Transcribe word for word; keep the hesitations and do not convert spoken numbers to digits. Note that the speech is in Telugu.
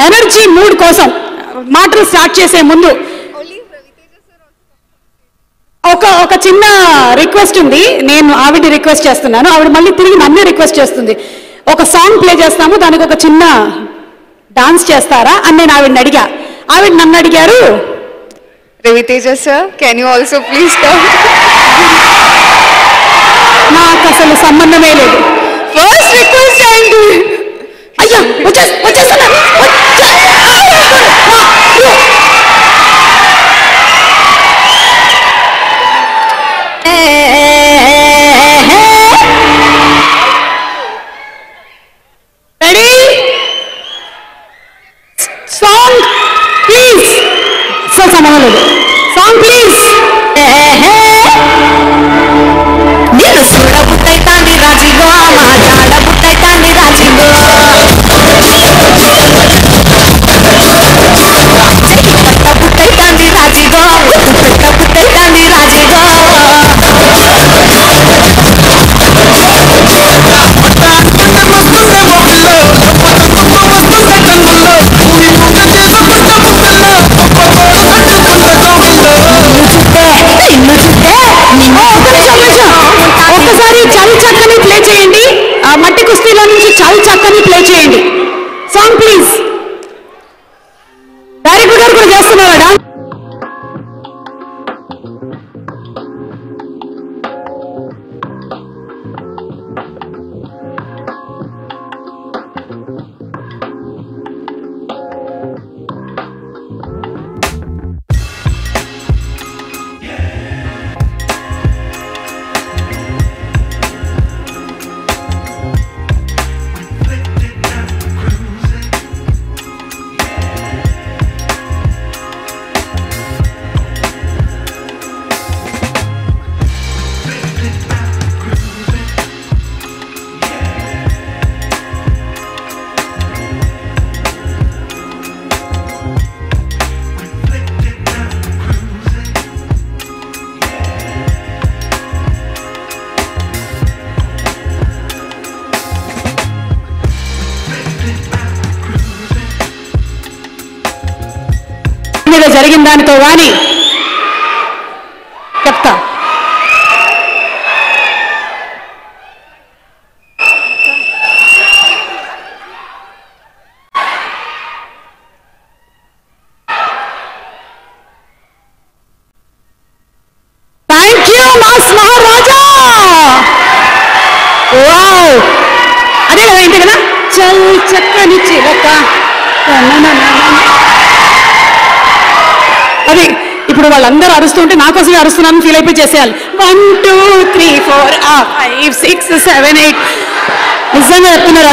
ఎనర్జీ మూడ్ కోసం మాటలు స్టార్ట్ చేసే ముందు ఒక ఒక చిన్న రిక్వెస్ట్ ఉంది. నేను ఆవిడ రిక్వెస్ట్ చేస్తున్నాను, ఆవిడ మళ్ళీ తిరిగి నన్నే రిక్వెస్ట్ చేస్తుంది. ఒక సాంగ్ ప్లే చేస్తాము, దానికి ఒక చిన్న డాన్స్ చేస్తారా అని నేను ఆవిడని అడిగా. ఆవిడ నన్ను అడిగారు, Raviteja sir can you also please come. నాకు అసలు సంబంధమే లేదు. ఫస్ట్ రిక్వెస్ట్ అండి. అయ్యా వచ్చే వచ్చేస్తున్నా రెడీ సాంగ్ ప్లీజ్. సార్ సంబంధం లేదు. Song please. నేను చూడ పుట్టైతాంది రాజిగో మా జాడ పుట్టైతాంది రాజిగో చెట్ట పుట్టైతాంది రాజిగో పుట్ట పుట్టైతాంది రాజిగో ఒక్కసారి చల్ చక్కని ప్లే చేయండి. మట్టి కుస్తీలో నుంచి చల్ చక్కని ప్లే చేయండి. Song please. డైరెక్టర్ గారు కూడా చేస్తున్నారా? జరిగిన దానితో వాణి చెప్తా. Thank you mass Maharaja. Wow, అదే కదా ఏంటి కదా చల్ చక్కని చిలక. అది ఇప్పుడు వాళ్ళందరూ అరుస్తుంటే నాకోసమే అరుస్తున్నాను ఫీల్ అయిపోయి చేసేయాలి. One two three four five six seven eight నిజంగా చెప్తున్నారు.